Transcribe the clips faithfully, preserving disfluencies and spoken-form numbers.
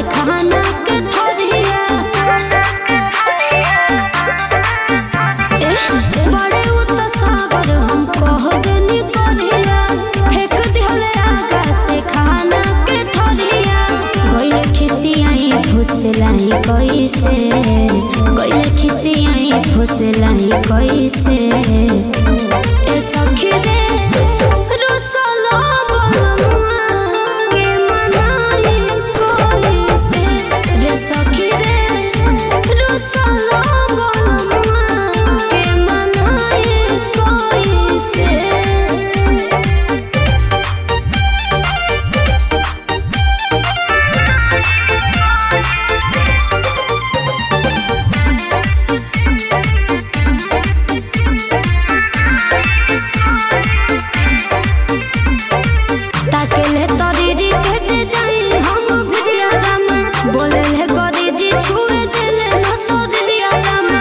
खाना के थोरिया बड़े उतसागर हम कह देनी करिया फेंक दिहले आगा से खाना के थोरिया गइले खिसियाई फुसलाई कैसे गइले खिसियाई फुसलाई कैसे ए सखी रे रुसला बलमुआ के मनाई कैसे रे सखी रे रुसला बलमुआ के मनाई कैसे ताकेले तोरी के जे जाई हम भिरिया रामा बोले ले गोरी जी छुए देले न सोरिया रामा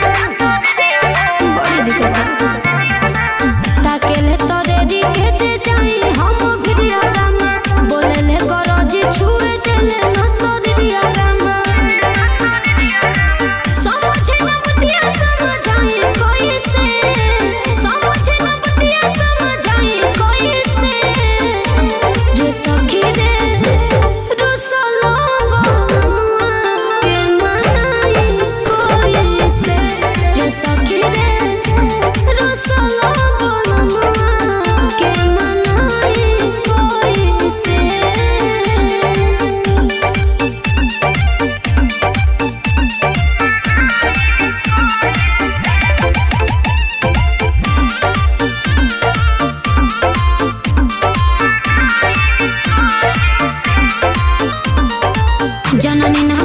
बड़ी दिक्कत ताकेले तोरी के जे जाई हम भिरिया रामा बोले ले गोरी जी छुए देले न सोरिया रामा समझे न बतिया समझाई कैसे समझे न बतिया समझाई कैसे रे सखी रे रुसला बलमुआ के मनाई कैसे रे सखी रे रुसला बलमुआ के मनाई कैसे जननी